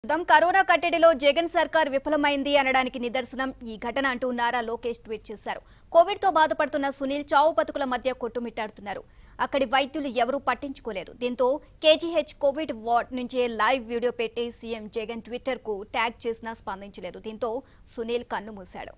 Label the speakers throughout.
Speaker 1: Corona కట్టడిలో Jagan సర్కార్ విఫలమైంది అనడానికి నిదర్శనం ఈ ఘటన అంటూ నారా లోకేష్ ట్వీట్ చేశారు. కోవిడ్ తో బాధపడుతున్న సునీల్ చావు బతుకుల మధ్య కొట్టుమిట్టాడుతున్నారు. అక్కడి వైద్యులు ఎవరూ పట్టించుకోలేదు. దీంతో కేజీహెచ్ కోవిడ్ వార్డ్ నుంచే లైవ్ వీడియో పెట్టి సీఎం జగన్ ట్విట్టర్ కు ట్యాగ్ చేసినా స్పందించలేదు. దీంతో సునీల్ కన్నుమూశాడు.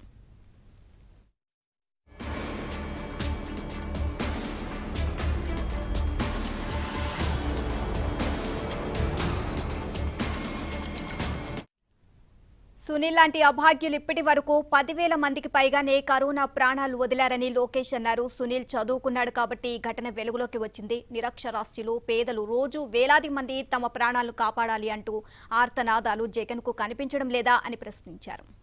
Speaker 1: సునీల్ లాంటి అభాగ్యులు ఇప్పటి వరకు 10,000 మందికి పైగానే కరోనా ప్రాణాలు వదిలారని లోకేష్ అన్నారు. సునీల్ చదువుకున్నాడు కాబట్టి ఈ ఘటన వెలుగులోకి వచ్చింది. నిరక్షరాస్యులు, పేదలు రోజు వేలాది మంది తమ ప్రాణాలను కాపాడాలి అంటూ ఆర్తనాదాలు జగన్ కు కనిపించడం లేదా అని ప్రశ్నించారు.